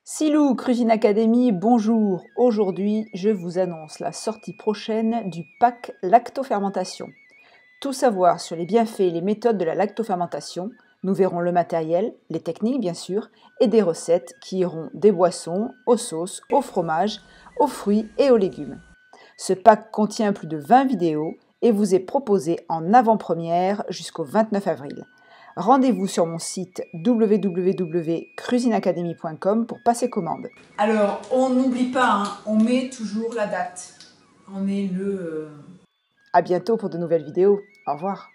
Silou, Cuisine Academy, bonjour. Aujourd'hui, je vous annonce la sortie prochaine du pack lactofermentation. Tout savoir sur les bienfaits et les méthodes de la lactofermentation. Nous verrons le matériel, les techniques bien sûr, et des recettes qui iront des boissons, aux sauces, au fromage, aux fruits et aux légumes. Ce pack contient plus de 20 vidéos et vous est proposé en avant-première jusqu'au 29 avril. Rendez-vous sur mon site www.cuisineacademy.com pour passer commande. Alors, on n'oublie pas, on met toujours la date. On est le... À bientôt pour de nouvelles vidéos. Au revoir.